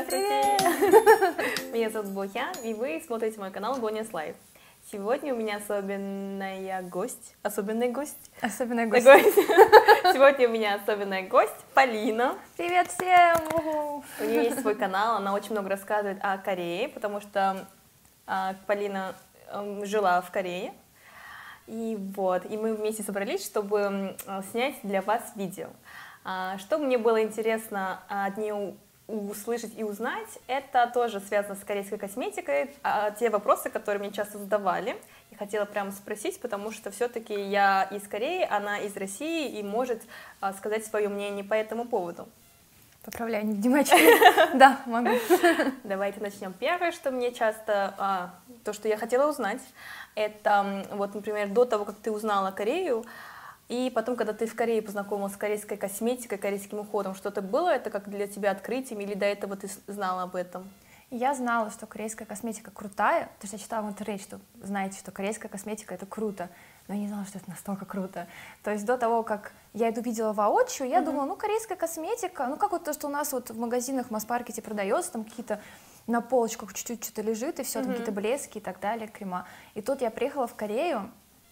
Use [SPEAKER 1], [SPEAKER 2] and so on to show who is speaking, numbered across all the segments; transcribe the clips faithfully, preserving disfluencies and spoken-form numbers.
[SPEAKER 1] Здравствуйте! Меня зовут Боя, и вы смотрите мой канал Bonya's Life. Сегодня у меня особенная гость, особенный гость.
[SPEAKER 2] Особенный гость.
[SPEAKER 1] Сегодня у меня особенная гость Полина.
[SPEAKER 2] Привет всем!
[SPEAKER 1] У нее есть свой канал, она очень много рассказывает о Корее, потому что а, Полина а, жила в Корее. И вот, и мы вместе собрались, чтобы а, снять для вас видео. А, что мне было интересно от нее услышать и узнать, это тоже связано с корейской косметикой, а, те вопросы, которые мне часто задавали, и хотела прямо спросить, потому что все-таки я из Кореи, она из России, и может а, сказать свое мнение по этому поводу.
[SPEAKER 2] Поправляю невнимательно. Да, могу.
[SPEAKER 1] Давайте начнем. Первое, что мне часто, а, то, что я хотела узнать, это, вот, например, до того, как ты узнала Корею, и потом, когда ты в Корее познакомилась с корейской косметикой, корейским уходом, что-то было это как для тебя открытием, или до этого ты знала об этом?
[SPEAKER 2] Я знала, что корейская косметика крутая, потому что я читала в интернете, что знаете, что корейская косметика — это круто, но я не знала, что это настолько круто. То есть до того, как я это увидела воочию, я mm-hmm. думала, ну, корейская косметика, ну, как вот то, что у нас вот в магазинах, в масс-маркете продается, там какие-то на полочках чуть-чуть что-то лежит, и все, mm-hmm. там какие-то блески и так далее, крема. И тут я приехала в Корею,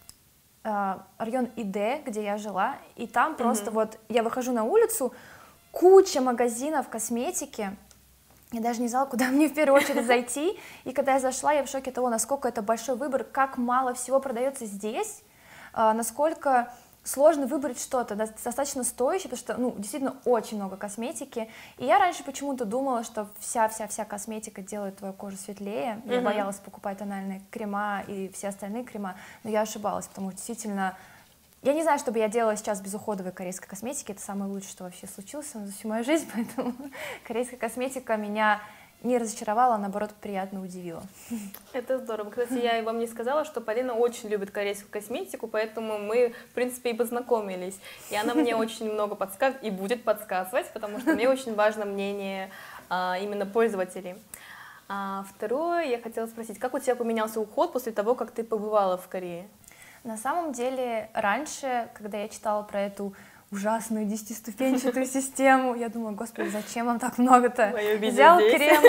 [SPEAKER 2] район Иде, где я жила, и там просто mm-hmm. вот я выхожу на улицу, куча магазинов косметики, я даже не знала, куда мне в первую очередь зайти, и когда я зашла, я в шоке того, насколько это большой выбор, как мало всего продается здесь, насколько сложно выбрать что-то достаточно стоящее, потому что, ну, действительно очень много косметики, и я раньше почему-то думала, что вся-вся-вся косметика делает твою кожу светлее, я mm-hmm. боялась покупать тональные крема и все остальные крема, но я ошибалась, потому что действительно, я не знаю, что бы я делала сейчас без уходовой корейской косметики, это самое лучшее, что вообще случилось за всю мою жизнь, поэтому корейская косметика меня не разочаровала, а наоборот приятно удивила.
[SPEAKER 1] Это здорово. Кстати, я и вам не сказала, что Полина очень любит корейскую косметику, поэтому мы, в принципе, и познакомились. И она мне очень много подсказывает и будет подсказывать, потому что мне очень важно мнение а, именно пользователей. А, второе, я хотела спросить, как у тебя поменялся уход после того, как ты побывала в Корее?
[SPEAKER 2] На самом деле, раньше, когда я читала про эту ужасную десятиступенчатую систему, я думала, господи, зачем вам так много-то? Взял крем,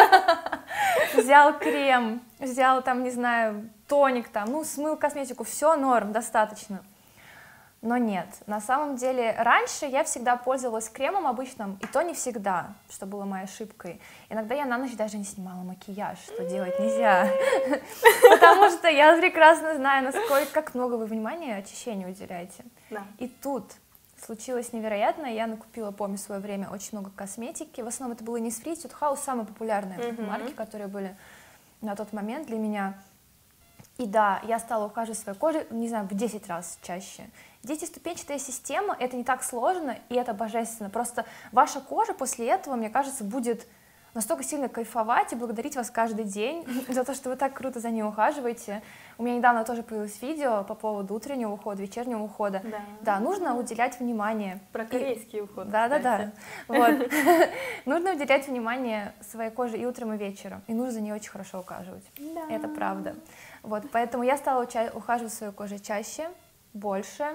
[SPEAKER 2] взял крем, взял там, не знаю, тоник там, ну, смыл косметику, все норм, достаточно. Но нет, на самом деле, раньше я всегда пользовалась кремом обычным, и то не всегда, что было моей ошибкой. Иногда я на ночь даже не снимала макияж, что делать нельзя, потому что я прекрасно знаю, насколько, как много вы внимания очищению уделяете. И тут случилось невероятное, я накупила, помню, в свое время очень много косметики, в основном это было Innisfree, Etude House, самые популярные mm-hmm. марки, которые были на тот момент для меня. И да, я стала ухаживать своей кожей, не знаю, в десять раз чаще. Десятиступенчатая система — это не так сложно, и это божественно. Просто ваша кожа после этого, мне кажется, будет настолько сильно кайфовать и благодарить вас каждый день за то, что вы так круто за ней ухаживаете. У меня недавно тоже появилось видео по поводу утреннего ухода, вечернего ухода. Да, да, нужно уделять внимание.
[SPEAKER 1] Про корейский и... уход.
[SPEAKER 2] Да-да-да. Вот. Нужно уделять внимание своей коже и утром, и вечером. И нужно за ней очень хорошо ухаживать. Да. Это правда. Вот, поэтому я стала ухаживать своей кожей чаще, больше.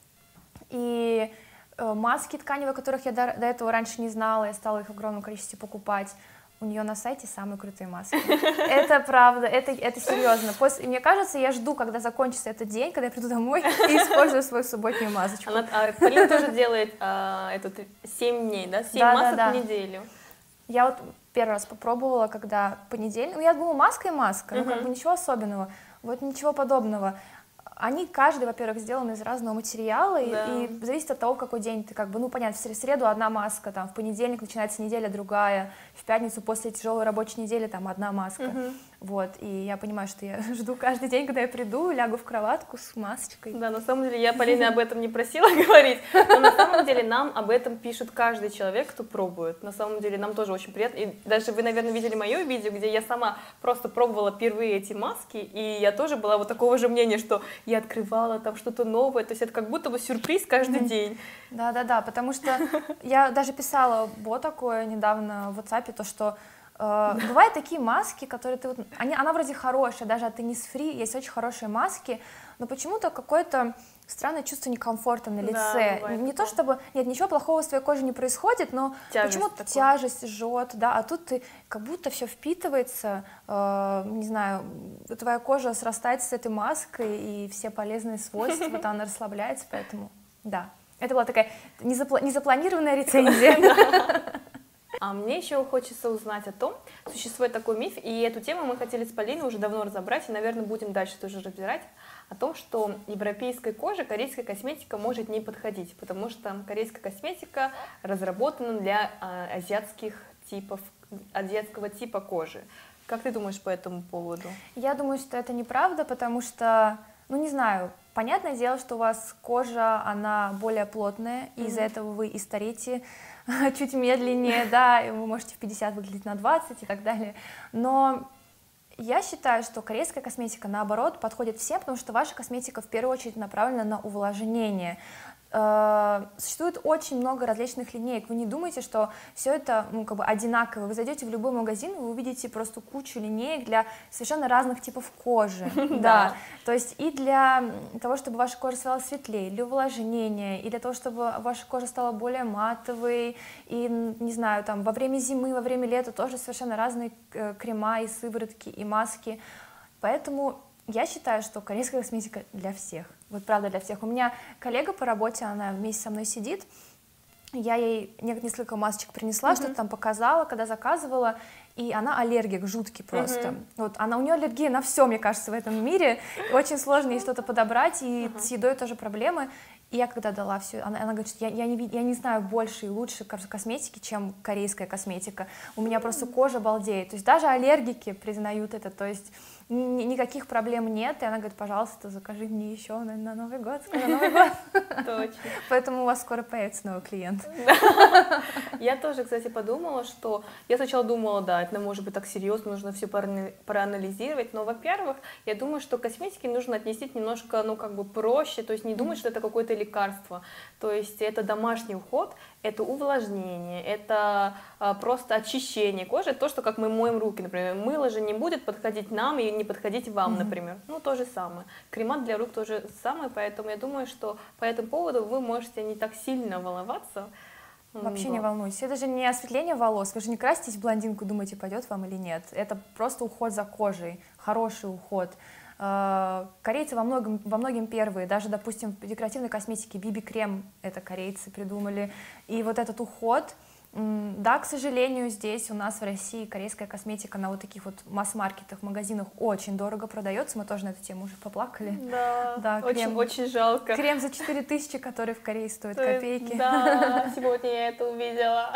[SPEAKER 2] И э, маски тканевые, которых я до, до этого раньше не знала, я стала их в огромном количестве покупать. У нее на сайте самые крутые маски. Это правда, это, это серьезно. После, мне кажется, я жду, когда закончится этот день, когда я приду домой и использую свою субботнюю масочку.
[SPEAKER 1] Она, а, Полина тоже делает а, этот семь дней, да? семь да, масок да, да. в неделю.
[SPEAKER 2] Я вот первый раз попробовала, когда понедельник, ну я думала, маска и маска, uh-huh. ну как бы ничего особенного, вот ничего подобного. Они, каждый, во-первых, сделаны из разного материала, да. и, и зависит от того, какой день ты, как бы, ну, понятно, в среду одна маска, там, в понедельник начинается неделя другая, в пятницу после тяжелой рабочей недели там одна маска, угу. вот, и я понимаю, что я жду каждый день, когда я приду, лягу в кроватку с масочкой.
[SPEAKER 1] Да, на самом деле, я Полине об этом не просила говорить, но на самом деле нам об этом пишет каждый человек, кто пробует, на самом деле нам тоже очень приятно, и даже вы, наверное, видели мое видео, где я сама просто пробовала впервые эти маски, и я тоже была вот такого же мнения, что я открывала там что-то новое, то есть это как будто бы сюрприз каждый mm-hmm. день.
[SPEAKER 2] Да-да-да, потому что я даже писала вот такое недавно в WhatsApp, то что э, бывают такие маски, которые ты, вот, они, она вроде хорошая, даже от Innisfree есть очень хорошие маски, но почему-то какой-то странное чувство некомфорта на лице.
[SPEAKER 1] Да,
[SPEAKER 2] не то чтобы, нет, ничего плохого с твоей кожей не происходит, но почему-то тяжесть жжет, да, а тут ты как будто все впитывается, э, не знаю, твоя кожа срастается с этой маской, и все полезные свойства, вот она расслабляется, поэтому, да. Это была такая незапла- незапланированная рецензия.
[SPEAKER 1] А мне еще хочется узнать о том, существует такой миф, и эту тему мы хотели с Полиной уже давно разобрать, и, наверное, будем дальше тоже разбирать, о том, что европейской коже корейская косметика может не подходить, потому что корейская косметика разработана для а, азиатских типов, азиатского типа кожи. Как ты думаешь по этому поводу?
[SPEAKER 2] Я думаю, что это неправда, потому что, ну не знаю, понятное дело, что у вас кожа, она более плотная, и mm-hmm. из-за этого вы и стареете чуть медленнее, да, и вы можете в пятьдесят выглядеть на двадцать и так далее, но я считаю, что корейская косметика, наоборот, подходит всем, потому что ваша косметика в первую очередь направлена на увлажнение. Существует очень много различных линеек. Вы не думайте, что все это, ну, как бы одинаково. Вы зайдете в любой магазин, вы увидите просто кучу линеек для совершенно разных типов кожи. Да. То есть и для того, чтобы ваша кожа стала светлее, для увлажнения, и для того, чтобы ваша кожа стала более матовой, и, не знаю, там, во время зимы, во время лета тоже совершенно разные крема и сыворотки, и маски. Поэтому я считаю, что корейская косметика для всех. Вот правда для всех. У меня коллега по работе, она вместе со мной сидит, я ей несколько масочек принесла, mm-hmm. что-то там показала, когда заказывала, и она аллергик жуткий просто. Mm-hmm. Вот, она, у нее аллергия на все, мне кажется, в этом мире, очень сложно ей что-то подобрать, и mm-hmm. с едой тоже проблемы. И я когда дала все, она, она говорит, что я, я, не, я не знаю больше и лучше косметики, чем корейская косметика. У меня mm-hmm. просто кожа балдеет. То есть даже аллергики признают это, то есть ни, никаких проблем нет. И она говорит, пожалуйста, закажи мне еще на, на Новый год, скоро Новый год.
[SPEAKER 1] Точно.
[SPEAKER 2] Поэтому у вас скоро появится новый клиент.
[SPEAKER 1] Я тоже, кстати, подумала, что я сначала думала, да, это может быть так серьезно, нужно все проанализировать, но, во-первых, я думаю, что к косметике нужно отнестись немножко, ну, как бы проще, то есть не думать, что это какое-то лекарство, то есть это домашний уход, это увлажнение, это а, просто очищение кожи, то, что как мы моем руки, например, мыло же не будет подходить нам и не подходить вам, mm-hmm. например, ну, то же самое, крема для рук то же самое, поэтому я думаю, что по этому поводу вы можете не так сильно волноваться.
[SPEAKER 2] Вообще да. не волнуйтесь, это же не осветление волос, вы же не краситесь в блондинку, думаете, пойдет вам или нет, это просто уход за кожей, хороший уход. Корейцы во многом, во многом первые, даже, допустим, в декоративной косметике би би-крем это корейцы придумали, и вот этот уход, да, к сожалению, здесь у нас в России корейская косметика на вот таких вот масс-маркетах, магазинах очень дорого продается, мы тоже на эту тему уже поплакали.
[SPEAKER 1] Да, да очень, крем, очень жалко.
[SPEAKER 2] Крем за четыре тысячи, который в Корее стоит копейки.
[SPEAKER 1] Да, сегодня я это увидела.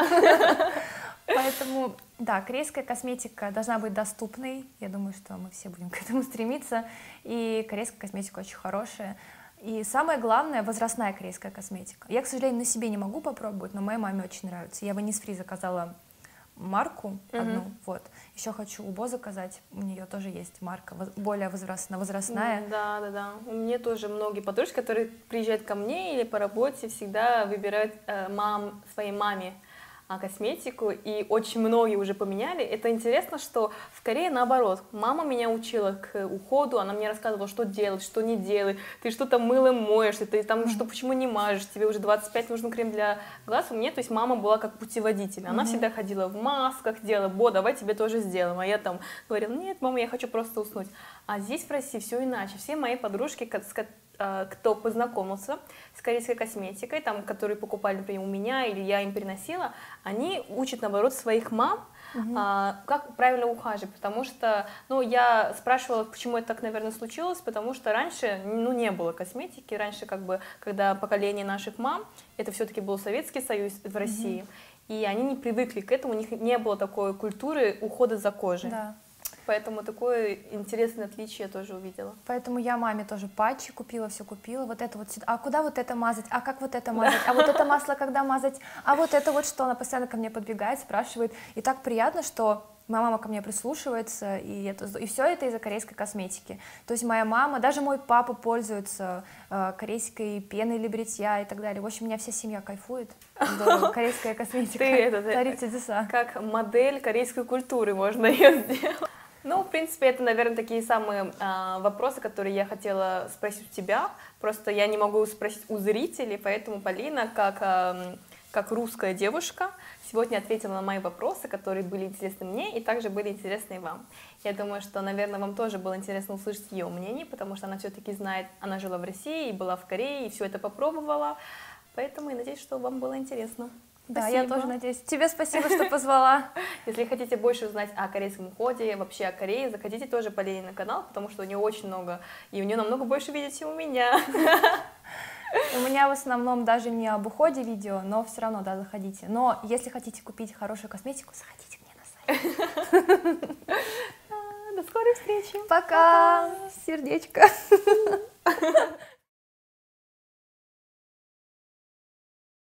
[SPEAKER 2] Поэтому, да, корейская косметика должна быть доступной, я думаю, что мы все будем к этому стремиться, и корейская косметика очень хорошая. И самое главное, возрастная корейская косметика. Я, к сожалению, на себе не могу попробовать, но моей маме очень нравится. Я в Innisfree заказала марку одну, mm-hmm. вот. Еще хочу у Бо заказать, у нее тоже есть марка, более возрастная, возрастная.
[SPEAKER 1] Да, да, да. У меня тоже многие подружки, которые приезжают ко мне или по работе, всегда выбирают э, мам, своей маме косметику, и очень многие уже поменяли. Это интересно, что в Корее наоборот. Мама меня учила к уходу, она мне рассказывала, что делать, что не делать, ты что-то мылом моешь, ты там что, почему не мажешь, тебе уже двадцать пять, нужен крем для глаз. У меня, то есть мама была как путеводитель, она mm-hmm. всегда ходила в масках, делала, Бо, давай тебе тоже сделаем, а я там говорила, нет, мама, я хочу просто уснуть. А здесь в России все иначе, все мои подружки, кто познакомился с корейской косметикой, там, которые покупали, например, у меня, или я им приносила, они учат, наоборот, своих мам, uh-huh. а, как правильно ухаживать, потому что, ну, я спрашивала, почему это так, наверное, случилось, потому что раньше, ну, не было косметики, раньше, как бы, когда поколение наших мам, это все-таки был Советский Союз в России, uh-huh. и они не привыкли к этому, у них не было такой культуры ухода за кожей.
[SPEAKER 2] Да.
[SPEAKER 1] Поэтому такое интересное отличие я тоже увидела.
[SPEAKER 2] Поэтому я маме тоже патчи купила, все купила, вот это вот сюда, а куда вот это мазать, а как вот это мазать, а вот это масло когда мазать, а вот это вот что, она постоянно ко мне подбегает, спрашивает, и так приятно, что моя мама ко мне прислушивается, и, это, и все это из-за корейской косметики. То есть моя мама, даже мой папа пользуется э, корейской пеной для бритья и так далее. В общем, у меня вся семья кайфует. Здорово, корейская косметика.
[SPEAKER 1] Ты это,
[SPEAKER 2] творит чудеса.
[SPEAKER 1] Как модель корейской культуры можно ее сделать. Ну, в принципе, это, наверное, такие самые а, вопросы, которые я хотела спросить у тебя. Просто я не могу спросить у зрителей, поэтому Полина, как, а, как русская девушка, сегодня ответила на мои вопросы, которые были интересны мне и также были интересны и вам. Я думаю, что, наверное, вам тоже было интересно услышать ее мнение, потому что она все-таки знает, она жила в России, и была в Корее, и все это попробовала. Поэтому я надеюсь, что вам было интересно.
[SPEAKER 2] Да,
[SPEAKER 1] Спасибо.
[SPEAKER 2] я тоже надеюсь. Тебе спасибо, что позвала.
[SPEAKER 1] Если хотите больше узнать о корейском коде, вообще о Корее, заходите тоже по Полине на канал, потому что у нее очень много, и у нее намного больше видео, чем у меня.
[SPEAKER 2] У меня в основном даже не об уходе видео, но все равно, да, заходите. Но если хотите купить хорошую косметику, заходите мне на сайт.
[SPEAKER 1] До скорой встречи.
[SPEAKER 2] Пока. Сердечко.